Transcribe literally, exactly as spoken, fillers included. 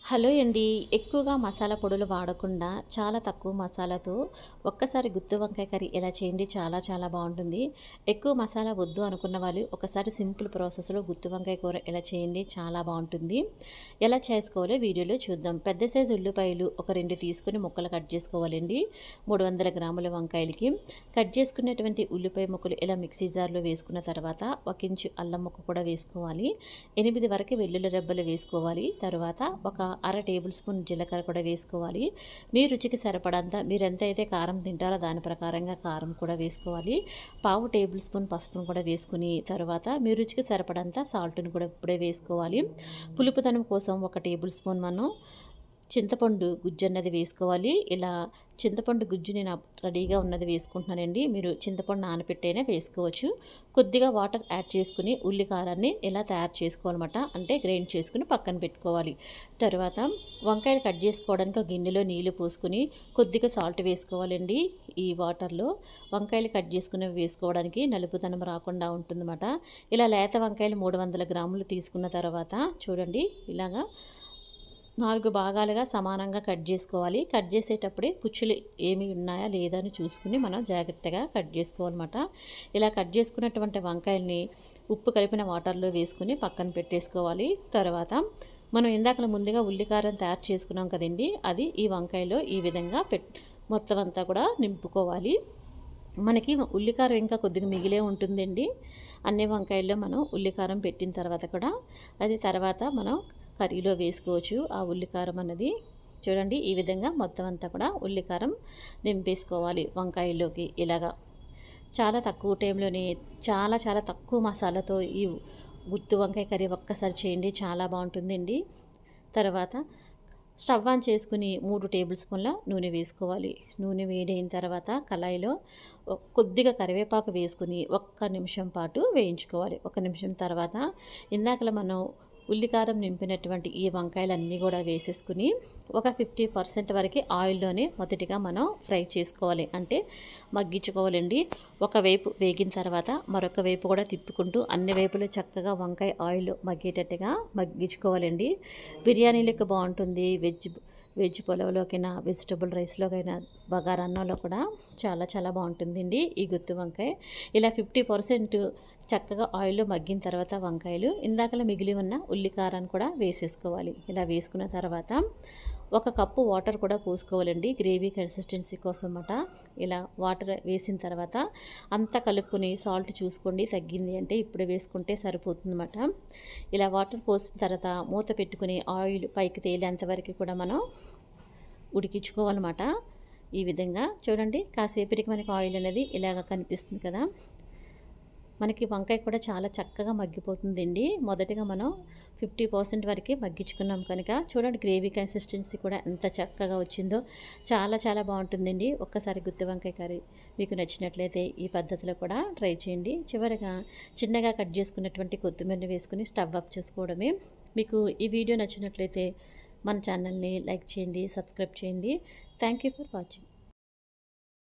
Hello అండి. ఎక్కువగా మసాలా పొడులు వాడకుండా చాలా తక్కువ మసాలాతో ఒక్కసారి గుత్తి వంకాయ కర్రీ ఇలా చేయండి. చాలా చాలా బావుంటుంది. ఎక్కువ మసాలా వద్దు అనుకున్న వాళ్ళు ఒకసారి సింపుల్ ప్రాసెస్‌లో గుత్తి వంకాయ కూర ఇలా చేయండి. చాలా బావుంటుంది. ఎలా చేసుకోవాలో వీడియోలో చూద్దాం. పెద్ద సైజు ఉల్లిపాయలు ఒక రెండు తీసుకొని ముక్కలు కట్ చేసుకోవాలండి. మూడు వందల గ్రాముల వంకాయలకి. కట్ చేసుకున్నటువంటి ఉల్లిపాయ ముక్కలు ఇలా మిక్సీ జార్‌లో వేసుకున్న తర్వాత ఒక ఇంచు అల్లం ముక్క కూడా వేసుకోవాలి. ఎనిమిది వరకు వెల్లుల్లి రెబ్బలు వేసుకోవాలి. తరువాత ఒక అర టేబుల్ స్పూన్ జీలకర్ర కూడా వేసుకోవాలి. మీ రుచికి సరిపడంత మీరు ఎంతైతే కారం తింటారో దాని ప్రకారంగా కారం కూడా వేసుకోవాలి. పావు టేబుల్ స్పూన్ పసుపును కూడా వేసుకుని తర్వాత మీ రుచికి సరిపడంత సాల్ట్‌ని కూడా ఇప్పుడే వేసుకోవాలి. పులుపుదనం కోసం ఒక టేబుల్ స్పూన్ మనం చింతపండు గుజ్జు అన్నది వేసుకోవాలి. ఇలా చింతపండు గుజ్జు నేను రెడీగా ఉన్నది వేసుకుంటున్నానండి. మీరు చింతపండు నానబెట్టైనా వేసుకోవచ్చు. కొద్దిగా వాటర్ యాడ్ చేసుకుని ఉల్లి కారాన్ని ఇలా తయారు చేసుకోవాలన్నమాట. అంటే గ్రైండ్ చేసుకుని పక్కన పెట్టుకోవాలి. తర్వాత వంకాయలు కట్ చేసుకోవడానికి ఒక గిన్నెలో నీళ్లు పోసుకుని కొద్దిగా సాల్ట్ వేసుకోవాలండి. ఈ వాటర్లో వంకాయలు కట్ చేసుకునేవి వేసుకోవడానికి నలుపుదనం రాకుండా ఉంటుందన్నమాట. ఇలా లేత వంకాయలు మూడు వందల గ్రాములు తీసుకున్న తర్వాత చూడండి ఇలాగా నాలుగు భాగాలుగా సమానంగా కట్ చేసుకోవాలి. కట్ చేసేటప్పుడే పుచ్చులు ఏమి ఉన్నాయా లేదా అని చూసుకుని మనం జాగ్రత్తగా కట్ చేసుకోవాలన్నమాట. ఇలా కట్ చేసుకున్నటువంటి వంకాయల్ని ఉప్పు కలిపిన వాటర్లో వేసుకుని పక్కన పెట్టేసుకోవాలి. తర్వాత మనం ఇందాక ముందుగా ఉల్లికారం తయారు చేసుకున్నాం కదండి, అది ఈ వంకాయలో ఈ విధంగా పెట్ మొత్తం అంతా కూడా నింపుకోవాలి. మనకి ఉల్లికారం ఇంకా కొద్దిగా మిగిలే ఉంటుందండి. అన్ని వంకాయల్లో మనం ఉల్లికారం పెట్టిన తర్వాత కూడా అది తర్వాత మనం కర్రీలో వేసుకోవచ్చు. ఆ ఉల్లికారం అన్నది చూడండి ఈ విధంగా మొత్తం అంతా కూడా ఉల్లికారం నింపేసుకోవాలి వంకాయల్లోకి. ఇలాగా చాలా తక్కువ టైంలోనే చాలా చాలా తక్కువ మసాలాతో ఈ గుత్తి వంకాయ కర్రీ ఒక్కసారి చేయండి. చాలా బాగుంటుందండి. తర్వాత స్టవ్ ఆన్ చేసుకుని మూడు టేబుల్ స్పూన్ల నూనె వేసుకోవాలి. నూనె వేడైన తర్వాత కళాయిలో కొద్దిగా కరివేపాకు వేసుకుని ఒక్క నిమిషం పాటు వేయించుకోవాలి. ఒక నిమిషం తర్వాత ఇందాకలా మనం ఉల్లికారం నింపినటువంటి ఈ వంకాయలన్నీ కూడా వేసేసుకుని ఒక ఫిఫ్టీ పర్సెంట్ వరకు ఆయిల్లోనే మొదటిగా మనం ఫ్రై చేసుకోవాలి. అంటే మగ్గించుకోవాలండి. ఒకవైపు వేగిన తర్వాత మరొక వైపు కూడా తిప్పుకుంటూ అన్ని వైపులు చక్కగా వంకాయ ఆయిల్ మగ్గేటట్టుగా మగ్గించుకోవాలండి. బిర్యానీలకు బాగుంటుంది. వెజ్ వెజ్ పులావ్లోకైనా వెజిటబుల్ రైస్లోకైనా బగారా అన్నంలో కూడా చాలా చాలా బాగుంటుందండి ఈ గుత్తి వంకాయ. ఇలా ఫిఫ్టీ పర్సెంట్ చక్కగా ఆయిల్లో మగ్గిన తర్వాత వంకాయలు ఇందాకలా మిగిలి ఉన్న ఉల్లికారాన్ని కూడా వేసేసుకోవాలి. ఇలా వేసుకున్న తర్వాత ఒక కప్పు వాటర్ కూడా పోసుకోవాలండి గ్రేవీ కన్సిస్టెన్సీ కోసం అన్నమాట. ఇలా వాటర్ వేసిన తర్వాత అంతా కలుపుకొని సాల్ట్ చూసుకోండి, తగ్గింది అంటే ఇప్పుడు వేసుకుంటే సరిపోతుందన్నమాట. ఇలా వాటర్ పోసిన తర్వాత మూత పెట్టుకుని ఆయిల్ పైకి తేలేంతవరకు కూడా మనం ఉడికించుకోవాలన్నమాట. ఈ విధంగా చూడండి కాసేపటికి మనకి ఆయిల్ అనేది ఇలాగ కనిపిస్తుంది కదా. మనకి వంకాయ కూడా చాలా చక్కగా మగ్గిపోతుందండి. మొదటిగా మనం ఫిఫ్టీ పర్సెంట్ వరకే మగ్గించుకున్నాం కనుక చూడండి గ్రేవీ కన్సిస్టెన్సీ కూడా ఎంత చక్కగా వచ్చిందో. చాలా చాలా బాగుంటుందండి. ఒక్కసారి గుత్తి వంకాయ కర్రీ మీకు నచ్చినట్లయితే ఈ పద్ధతిలో కూడా ట్రై చేయండి. చివరిగా చిన్నగా కట్ చేసుకున్నటువంటి కొత్తిమీరని వేసుకుని స్టవ్ ఆఫ్ చేసుకోవడమే. మీకు ఈ వీడియో నచ్చినట్లయితే మన ఛానల్ని లైక్ చేయండి, సబ్స్క్రైబ్ చేయండి. Thank you for watching.